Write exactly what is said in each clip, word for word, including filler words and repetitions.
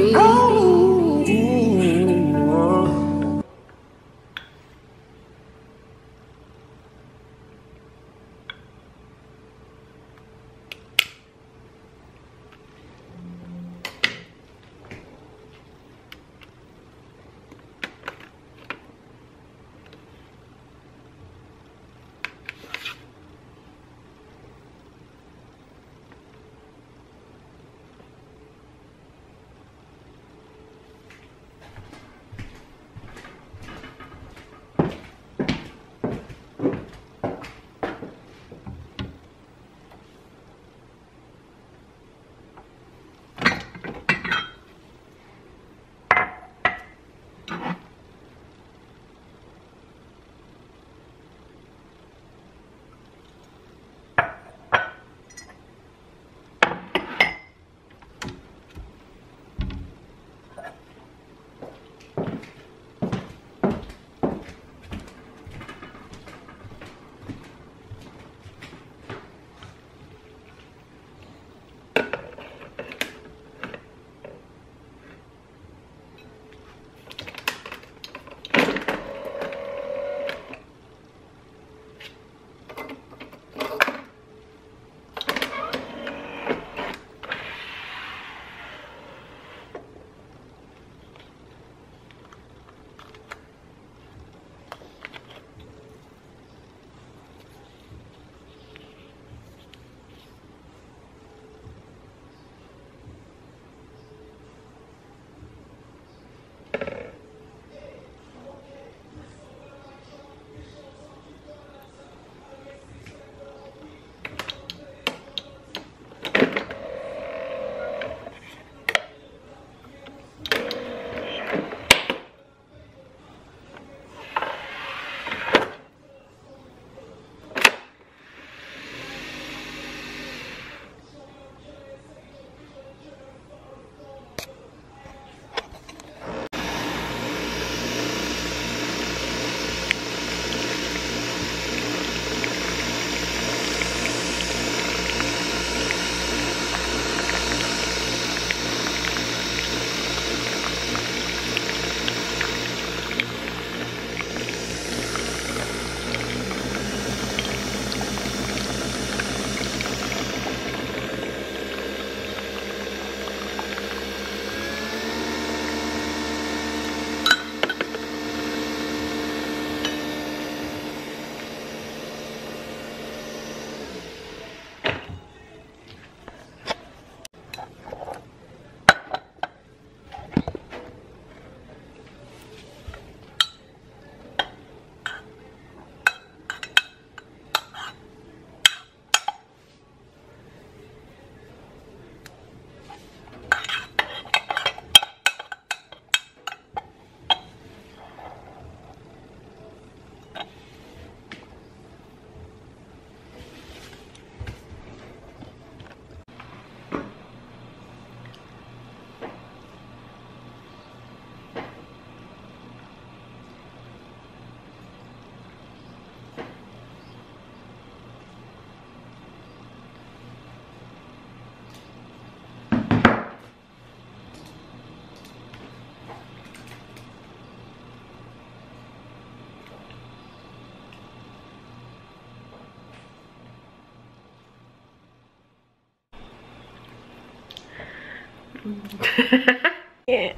can't.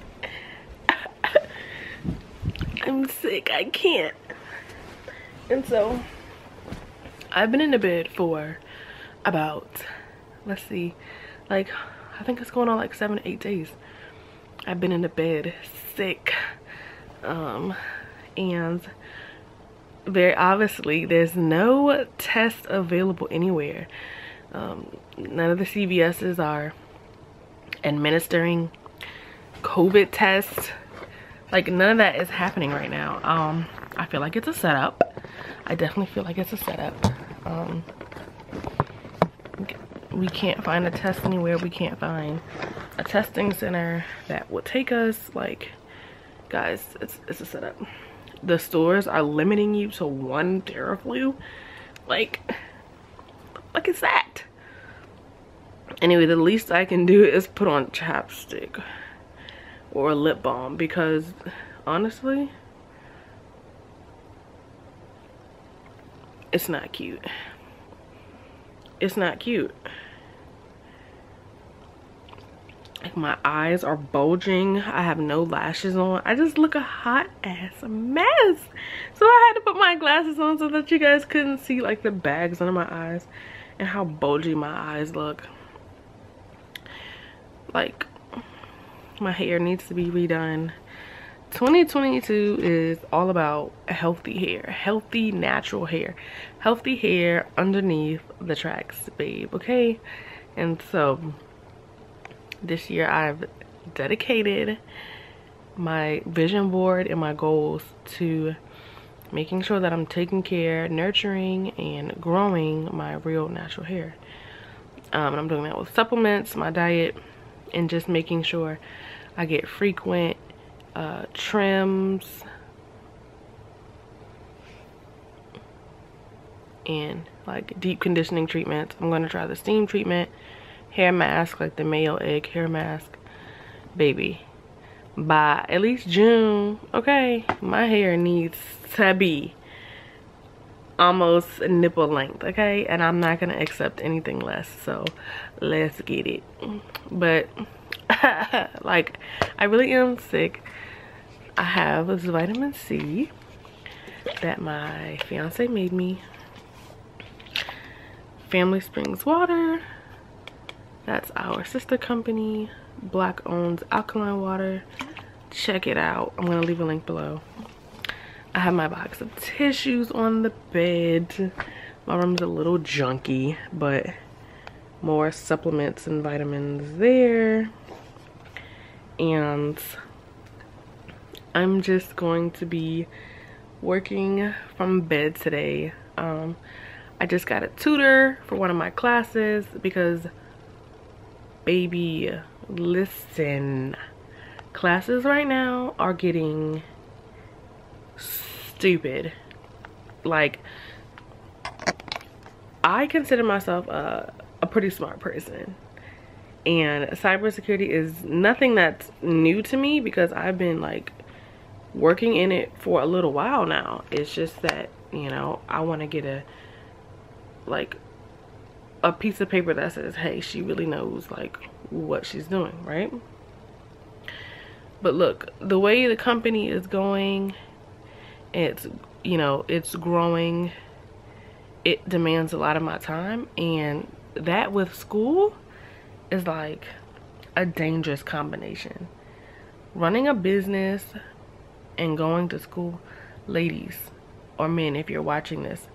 I'm sick, I can't. And so I've been in the bed for about, let's see, like I think it's going on like seven eight days. I've been in the bed sick, um and very obviously there's no test available anywhere. Um, none of the C V S's are administering COVID tests. Like, none of that is happening right now. um I feel like it's a setup. I definitely feel like it's a setup. um we can't find a test anywhere. We can't find a testing center that will take us. Like, guys, it's, it's a setup. The stores are limiting you to one Theraflu. Like, look at that. Anyway, the least I can do is put on chapstick. or a lip balm, because honestly, it's not cute. It's not cute. Like, my eyes are bulging. I have no lashes on. I just look a hot ass mess. So I had to put my glasses on so that you guys couldn't see like the bags under my eyes and how bulgy my eyes look. Like, my hair needs to be redone. twenty twenty-two is all about healthy hair, healthy natural hair, healthy hair underneath the tracks, babe, okay? And so this year I've dedicated my vision board and my goals to making sure that I'm taking care, nurturing, and growing my real natural hair. Um, and I'm doing that with supplements, my diet, and just making sure I get frequent uh, trims and like deep conditioning treatments. I'm going to try the steam treatment, hair mask, like the male egg hair mask. Baby, by at least June, okay, my hair needs to be almost nipple length, okay? And I'm not gonna accept anything less, so let's get it. But like, I really am sick. I have this vitamin C that my fiance made me. Family Springs water, that's our sister company. Black owns alkaline water. Check it out. I'm gonna leave a link below. I have my box of tissues on the bed. My room's a little junky, but more supplements and vitamins there. And I'm just going to be working from bed today. Um, I just got a tutor for one of my classes because, baby, listen, classes right now are getting stupid. Like, I consider myself a, a pretty smart person, and cybersecurity is nothing that's new to me because I've been like working in it for a little while now. It's just that, you know, I want to get a like a piece of paper that says, hey, she really knows like what she's doing, right? But look, the way the company is going, it's, you know, it's growing, it demands a lot of my time, and that with school is like a dangerous combination. Running a business and going to school, ladies or men, if you're watching this,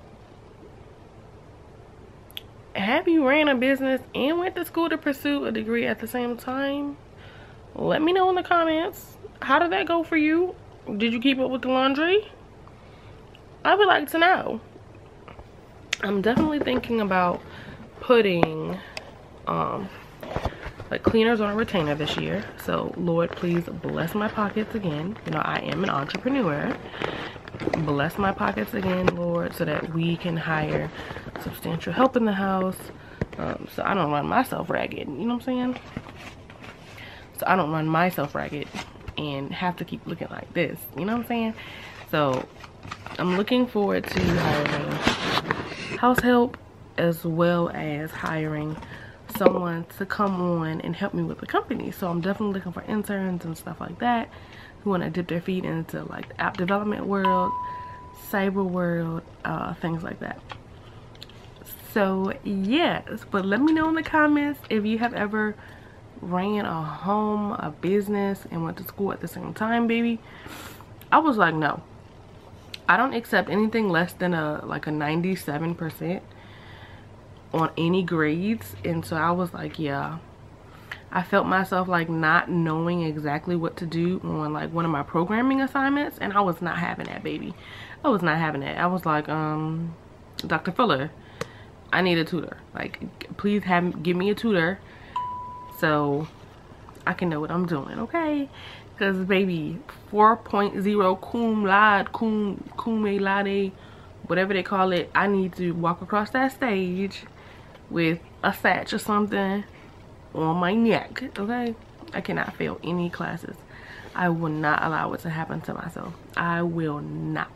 have you ran a business and went to school to pursue a degree at the same time? Let me know in the comments. How did that go for you? Did you keep up with the laundry? I would like to know. I'm definitely thinking about putting um like cleaners on a retainer this year. So Lord, please bless my pockets again. You know, I am an entrepreneur. Bless my pockets again, Lord, so that we can hire substantial help in the house, um, so I don't run myself ragged. You know what I'm saying? So I don't run myself ragged and have to keep looking like this. You know what I'm saying? So I'm looking forward to hiring house help, as well as hiring someone to come on and help me with the company. So I'm definitely looking for interns and stuff like that who want to dip their feet into like the app development world, cyber world, uh, things like that. So yes, but let me know in the comments if you have ever ran a home, a business, and went to school at the same time, baby. I was like, no, I don't accept anything less than a like a ninety-seven percent on any grades. And so I was like, yeah, I felt myself like not knowing exactly what to do on like one of my programming assignments, and I was not having that, baby. I was not having that. I was like, um Doctor Fuller, I need a tutor. Like, please have give me a tutor so I can know what I'm doing, okay? Because baby, four point oh cum laude, cum cum laude, whatever they call it, I need to walk across that stage with a satch or something on my neck, okay? I cannot fail any classes. I will not allow it to happen to myself. I will not.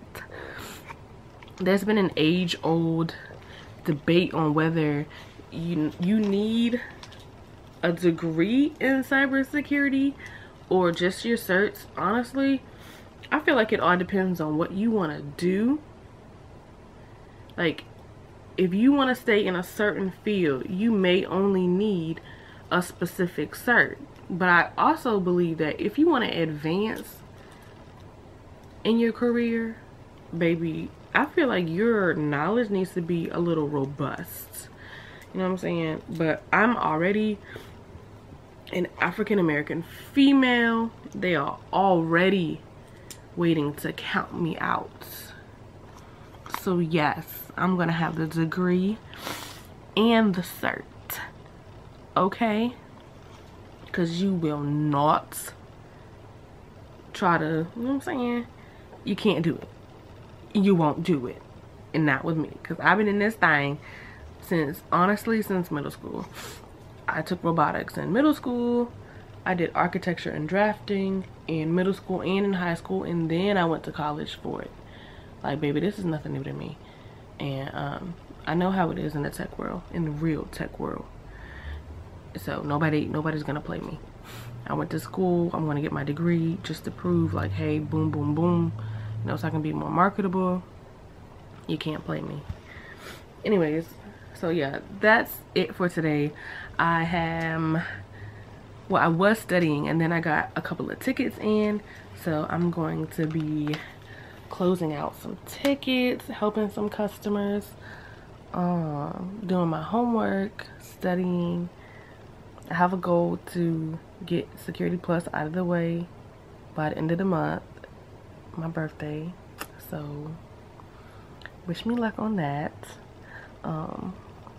There's been an age-old debate on whether you you need a degree in cybersecurity or just your certs. Honestly, I feel like it all depends on what you want to do. Like, if you want to stay in a certain field, you may only need a specific cert. But I also believe that if you want to advance in your career, baby, I feel like your knowledge needs to be a little robust. You know what I'm saying? But I'm already an African American female. They are already waiting to count me out. So yes, I'm gonna have the degree and the cert. Okay? Because you will not try to, you know what I'm saying? You can't do it. You won't do it. And not with me. Because I've been in this thing since, honestly, since middle school. I took robotics in middle school. I did architecture and drafting in middle school and in high school. And then I went to college for it. Like, baby, this is nothing new to me. And um, I know how it is in the tech world. In the real tech world. So nobody, nobody's gonna play me. I went to school. I'm gonna get my degree just to prove, like, hey, boom, boom, boom. You know, so I can be more marketable. You can't play me. Anyways, so yeah, that's it for today. I am, well, I was studying and then I got a couple of tickets in. So I'm going to be closing out some tickets, helping some customers, um, doing my homework, studying. I have a goal to get Security Plus out of the way by the end of the month, my birthday. So wish me luck on that. Um,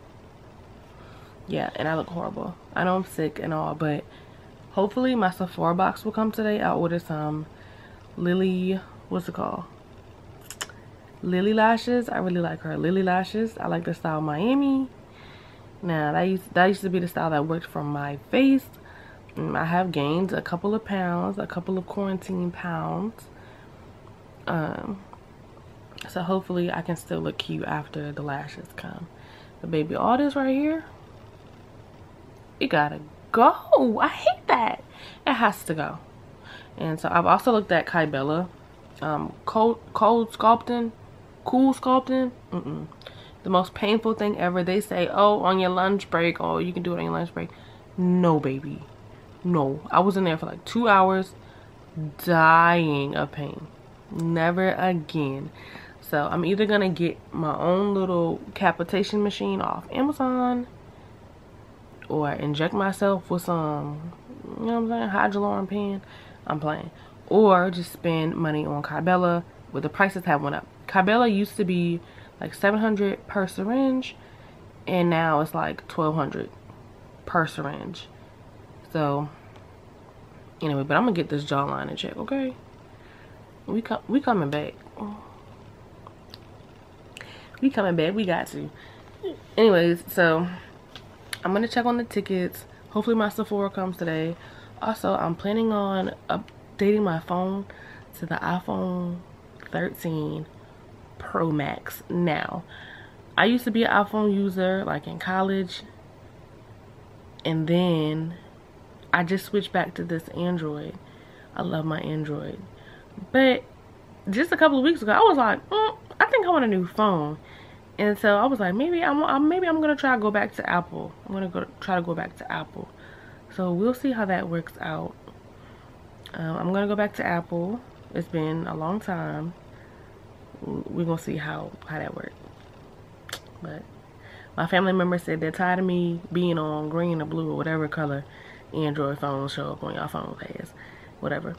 yeah, and I look horrible. I know I'm sick and all, but hopefully my Sephora box will come today. I'll order some Lily, what's it called? Lily lashes. I really like her Lily lashes. I like the style Miami. Now that used, that used to be the style that worked for my face. Um, I have gained a couple of pounds, a couple of quarantine pounds. Um, so hopefully I can still look cute after the lashes come. But baby, all this right here, it gotta go. I hate that. It has to go. And so I've also looked at Kybella, um, cold, cold sculpting, cool sculpting. Mm-mm. The most painful thing ever. They say, oh, on your lunch break, oh, you can do it on your lunch break. No, baby. No. I was in there for like two hours dying of pain. Never again. So I'm either going to get my own little capitation machine off Amazon or inject myself with some, you know what I'm saying, hydrogen pen. I'm playing. Or just spend money on Kybella, where the prices have went up. Kybella used to be like seven hundred per syringe, and now it's like twelve hundred per syringe. So anyway, but I'm gonna get this jawline in check, okay? We come, we coming back. We coming back. We got to. Anyways, so I'm gonna check on the tickets. Hopefully my Sephora comes today. Also, I'm planning on updating my phone to the iPhone thirteen Pro Max. Now, I used to be an iPhone user like in college, and then I just switched back to this Android. I love my Android, but just a couple of weeks ago I was like, mm, I think I want a new phone. And so I was like, maybe I'm maybe I'm gonna try to go back to Apple. I'm gonna go try to go back to Apple. So we'll see how that works out. um, I'm gonna go back to Apple. It's been a long time. We're gonna see how how that works. But my family members said they're tired of me being on green or blue or whatever color Android phones show up on your phone as, whatever.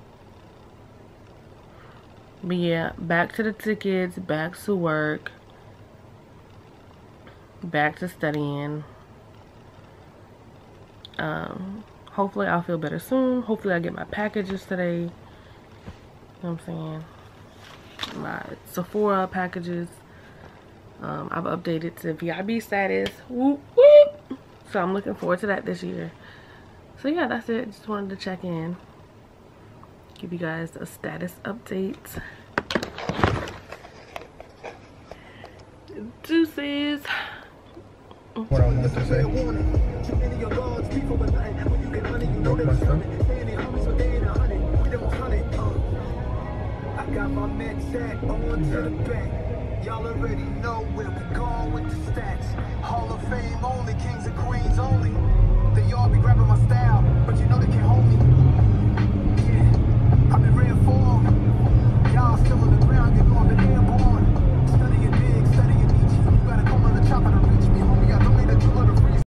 But yeah, back to the tickets, back to work, back to studying. Um, hopefully I'll feel better soon. Hopefully I get my packages today. You know what I'm saying? My Sephora packages. Um, I've updated to V I B status. Whoop, whoop. So I'm looking forward to that this year. So yeah, that's it. Just wanted to check in, give you guys a status update. Deuces. What I wanted to say. I got my men set on to the bank. Y'all already know where we going with the stats. Hall of Fame only, kings and queens only. They all be grabbing my style, but you know they can't hold me. Yeah, I've been reinformed. Y'all still on the ground, getting on the airborne. Studying big, studying Nietzsche. You gotta come on the chopper to reach me, homie. I don't need a jeweler to freeze.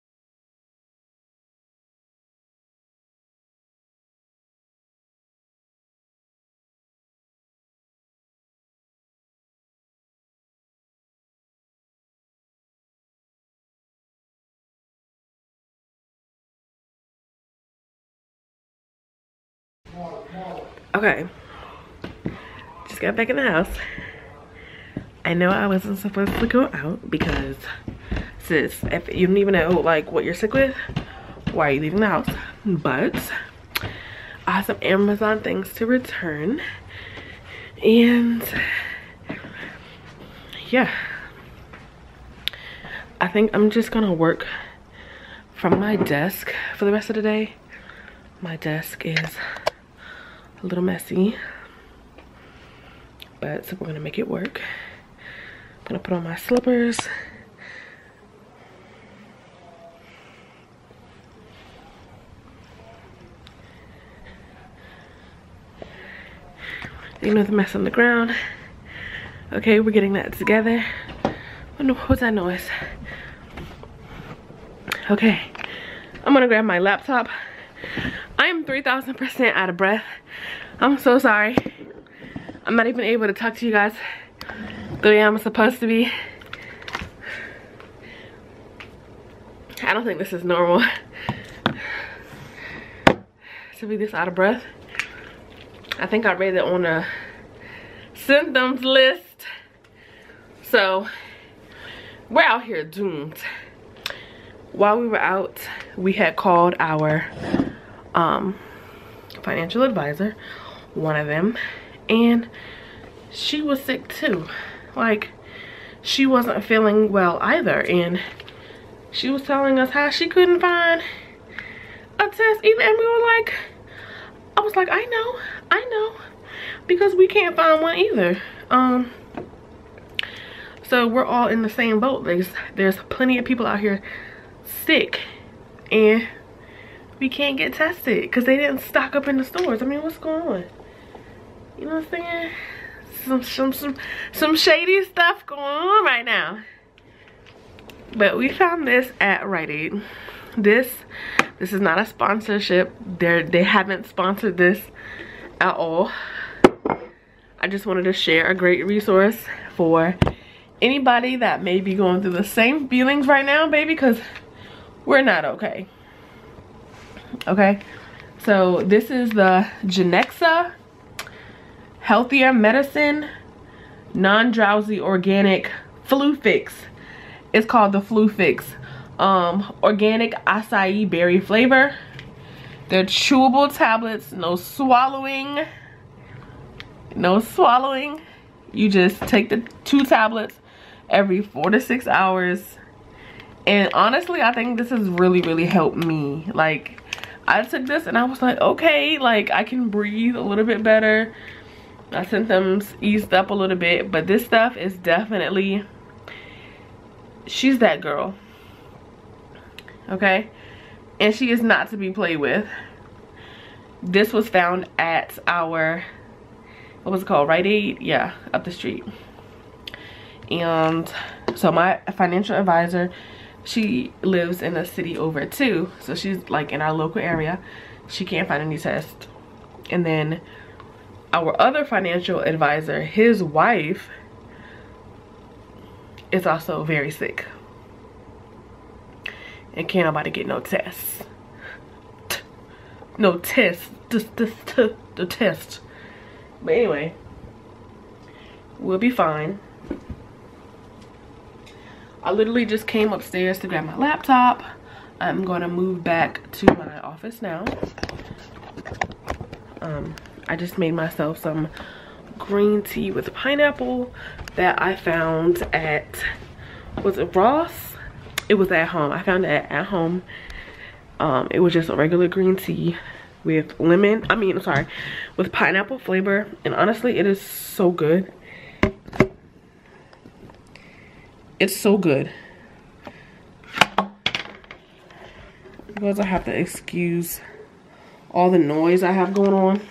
Okay, just got back in the house. I know I wasn't supposed to go out because, sis, if you don't even know like what you're sick with, why are you leaving the house? But I have some Amazon things to return, and yeah, I think I'm just gonna work from my desk for the rest of the day. My desk is a little messy, but so we're gonna make it work. I'm gonna put on my slippers. You know, the mess on the ground. Okay, we're getting that together. What's that noise? Okay, I'm gonna grab my laptop. I am three thousand percent out of breath. I'm so sorry. I'm not even able to talk to you guys the way I'm supposed to be. I don't think this is normal to be this out of breath. I think I read it on a symptoms list. So we're out here doomed. While we were out, we had called our um, financial advisor, one of them, and she was sick too. Like, she wasn't feeling well either, and she was telling us how she couldn't find a test either, and we were like, I was like, I know, I know, because we can't find one either. Um, so we're all in the same boat. There's, there's plenty of people out here sick, and we can't get tested because they didn't stock up in the stores. I mean, what's going on? You know what I'm saying? Some, some, some, some shady stuff going on right now. But we found this at Rite Aid. This, this is not a sponsorship. They're, they haven't sponsored this at all. I just wanted to share a great resource for anybody that may be going through the same feelings right now, baby, because we're not okay. Okay, so this is the Genexa Healthier Medicine Non-Drowsy Organic Flu Fix. It's called the Flu Fix. Um, organic acai berry flavor. They're chewable tablets, no swallowing. No swallowing. You just take the two tablets every four to six hours. And honestly, I think this has really, really helped me. Like, I took this and I was like, okay, like I can breathe a little bit better. My symptoms eased up a little bit, but this stuff is definitely, she's that girl. Okay? And she is not to be played with. This was found at our, what was it called? Rite Aid? Yeah, up the street. And so my financial advisor, she lives in a city over too, so she's like in our local area. She can't find any tests. And then our other financial advisor, his wife is also very sick and can't nobody get no tests. No test, just the the test. But anyway, we'll be fine. I literally just came upstairs to grab my laptop. I'm gonna move back to my office now. Um, I just made myself some green tea with pineapple that I found at, was it Ross? It was at home. I found it at home. Um, it was just a regular green tea with lemon, I mean, sorry, with pineapple flavor. And honestly, it is so good. It's so good. Because I have to excuse all the noise I have going on.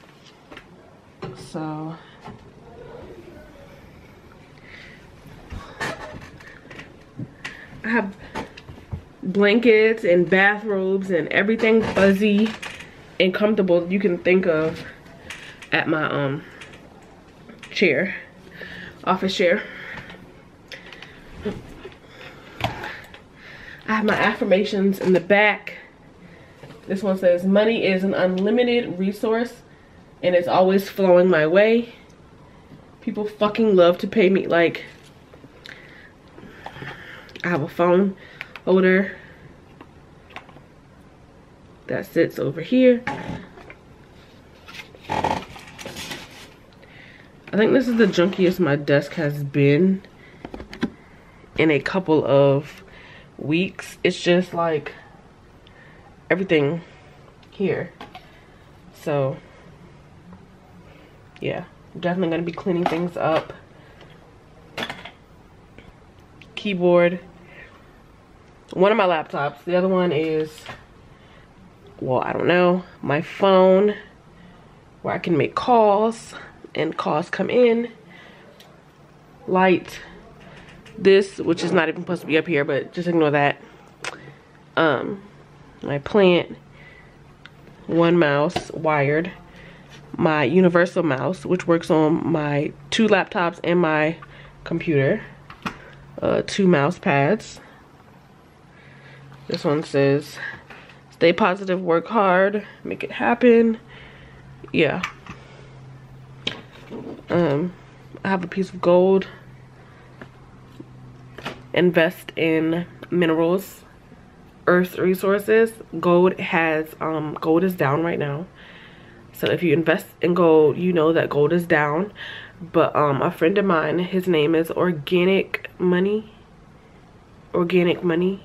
So I have blankets and bathrobes and everything fuzzy and comfortable you can think of at my um chair, office chair. I have my affirmations in the back. This one says, money is an unlimited resource and it's always flowing my way. People fucking love to pay me. Like, I have a phone holder that sits over here. I think this is the junkiest my desk has been in a couple of weeks. It's just like everything here. So yeah, definitely gonna be cleaning things up. Keyboard, one of my laptops, the other one is, well, I don't know, my phone where I can make calls and calls come in. Light, this, which is not even supposed to be up here, but just ignore that. Um, my plant, one mouse wired, my universal mouse, which works on my two laptops and my computer, uh, two mouse pads. This one says, stay positive, work hard, make it happen. Yeah. Um, I have a piece of gold. Invest in minerals, earth resources. Gold has, um, gold is down right now. So if you invest in gold, you know that gold is down. But um, a friend of mine, his name is Organic Money. Organic Money.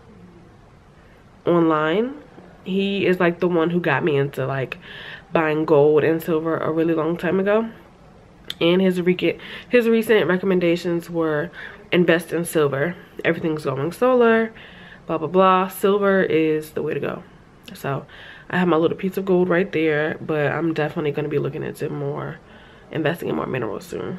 Online. He is like the one who got me into like buying gold and silver a really long time ago. And his, re his recent recommendations were invest in silver. Everything's going solar, blah, blah, blah. Silver is the way to go. So I have my little piece of gold right there, but I'm definitely going to be looking into more, investing in more minerals soon.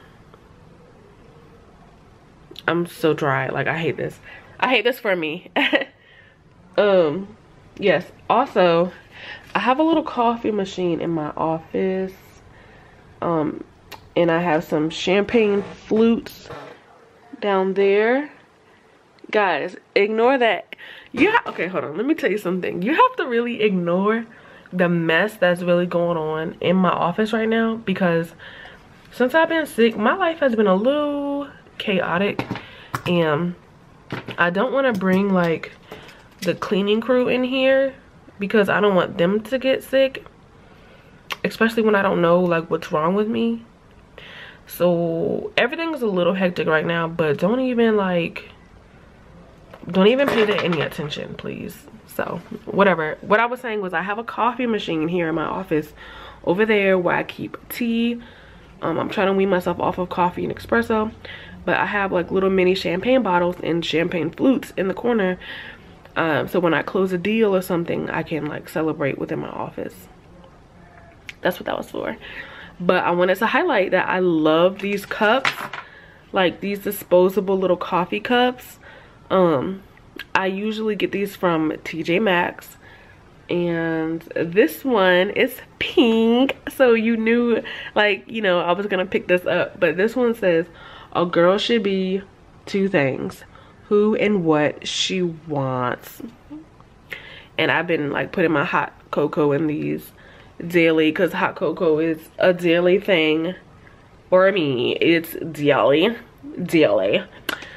I'm so dry. Like, I hate this. I hate this for me. um, yes. Also, I have a little coffee machine in my office. Um, and I have some champagne flutes down there. Guys, ignore that. Yeah, okay, hold on. Let me tell you something. You have to really ignore the mess that's really going on in my office right now, because since I've been sick, my life has been a little chaotic, and I don't want to bring like the cleaning crew in here because I don't want them to get sick, especially when I don't know like what's wrong with me. So everything's a little hectic right now, but don't even like don't even pay that any attention, please. So whatever. What I was saying was I have a coffee machine here in my office over there where I keep tea. um I'm trying to wean myself off of coffee and espresso, but I have like little mini champagne bottles and champagne flutes in the corner, um so when I close a deal or something, I can like celebrate within my office. That's what that was for. But I wanted to highlight that I love these cups, like these disposable little coffee cups. um I usually get these from T J Maxx, and this one is pink, so you knew, like, you know, I was gonna pick this up. But this one says, a girl should be two things: who and what she wants. And I've been like putting my hot cocoa in these daily, because hot cocoa is a daily thing for me. It's daily daily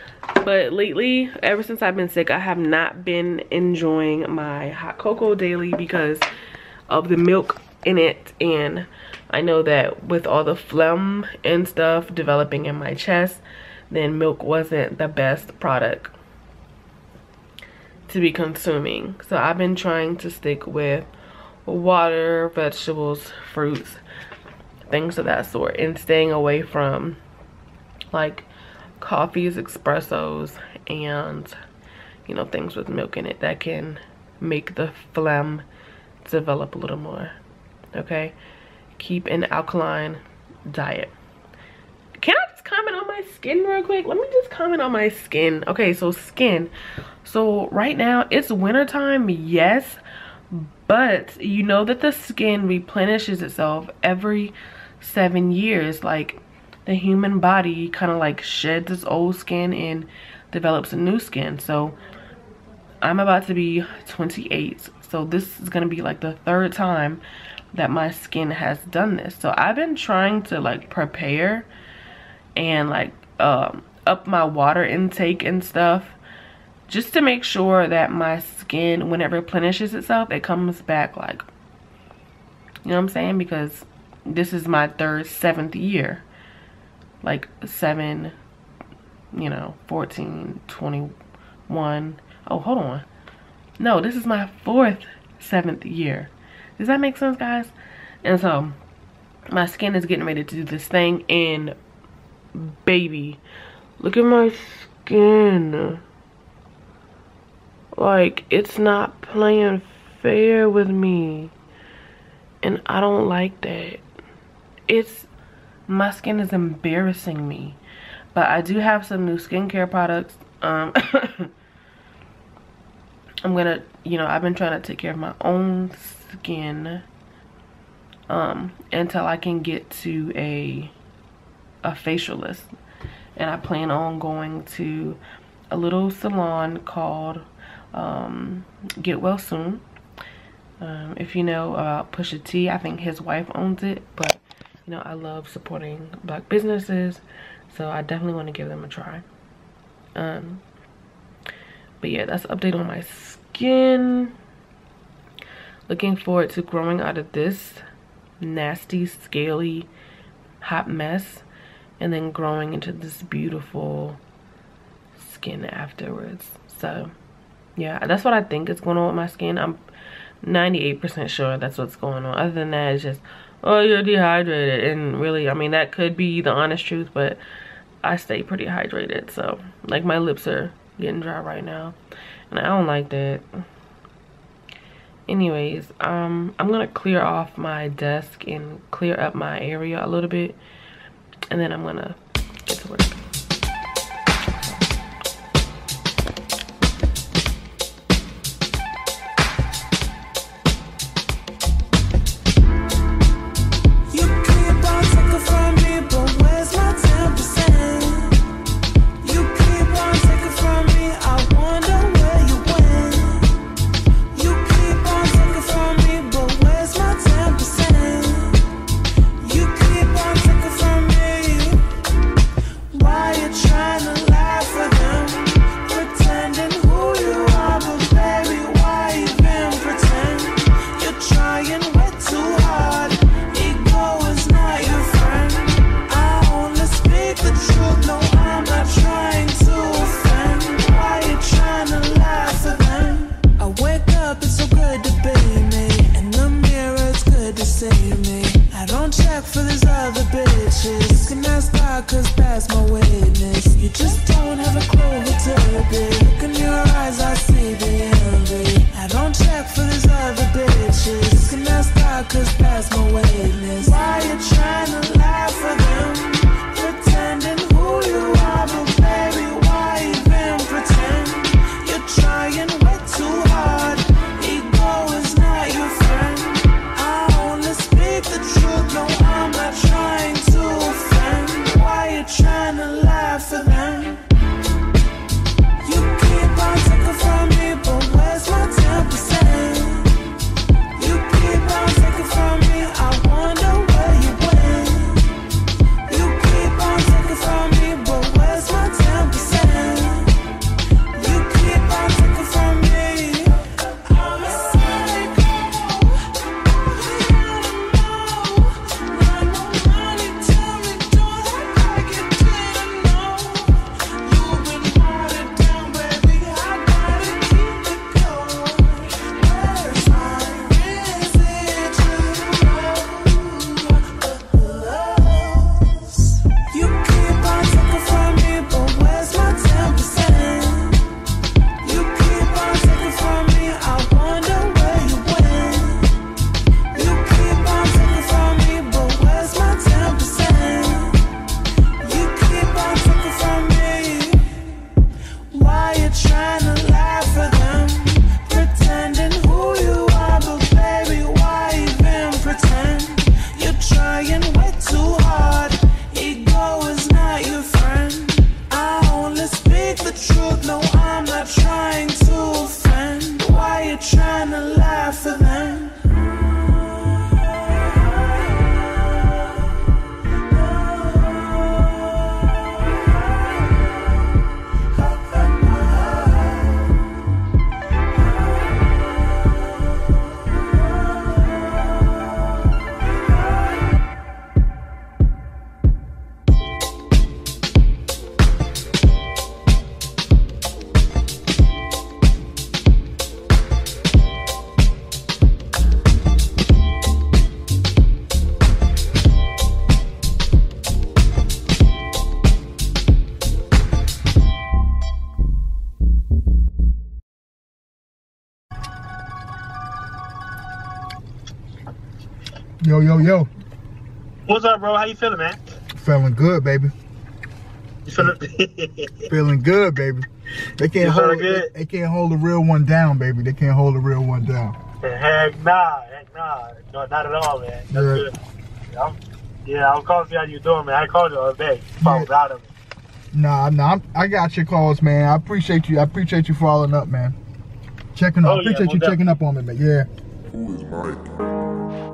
But lately, ever since I've been sick, I have not been enjoying my hot cocoa daily because of the milk in it. And I know that with all the phlegm and stuff developing in my chest, then milk wasn't the best product to be consuming. So I've been trying to stick with water, vegetables, fruits, things of that sort, and staying away from like coffees, espressos, and you know, things with milk in it that can make the phlegm develop a little more. Okay, keep an alkaline diet. Can I just comment on my skin real quick? Let me just comment on my skin. Okay, so skin. So right now it's wintertime, yes, but you know that the skin replenishes itself every seven years. Like the human body kind of like sheds its old skin and develops a new skin. So I'm about to be twenty-eight. So this is gonna be like the third time that my skin has done this. So I've been trying to like prepare and like um, up my water intake and stuff, just to make sure that my skin, when it replenishes itself, it comes back like, you know what I'm saying? Because this is my third, seventh year. Like seven, you know, fourteen, twenty-one. Oh, hold on. No, this is my fourth, seventh year. Does that make sense, guys? And so my skin is getting ready to do this thing, and baby, look at my skin. Like, it's not playing fair with me, and I don't like that. It's, my skin is embarrassing me. But I do have some new skincare products. um I'm gonna, you know, I've been trying to take care of my own skin um until I can get to a a facialist, and I plan on going to a little salon called um Get Well Soon. Um if you know uh Pusha T, I think his wife owns it, but you know, I love supporting black businesses, so I definitely want to give them a try. Um but yeah, that's an update on my skin. Looking forward to growing out of this nasty, scaly, hot mess, and then growing into this beautiful skin afterwards. So yeah, that's what I think is going on with my skin. I'm ninety-eight percent sure that's what's going on. Other than that, it's just, oh, you're dehydrated. And really, I mean, that could be the honest truth, but I stay pretty hydrated. So like, my lips are getting dry right now, and I don't like that. Anyways, um I'm gonna clear off my desk and clear up my area a little bit, and then I'm gonna get to work. I wonder Yo, yo, yo. What's up, bro? How you feeling, man? Feeling good, baby. You feeling? Feeling good, baby. They can't You hold. feeling good? They, they can't hold a real one down, baby. They can't hold a real one down. Heck nah, heck nah, no, not at all, man. That's Yeah. good. I'm, yeah, I'm calling to see how you doing, man. I called you the other day. Phone Yeah. out of it. Nah, nah. I'm, I got your calls, man. I appreciate you. I appreciate you following up, man. Checking up. Oh, I yeah, appreciate well you done. checking up on me, man. Yeah. Who is Mike?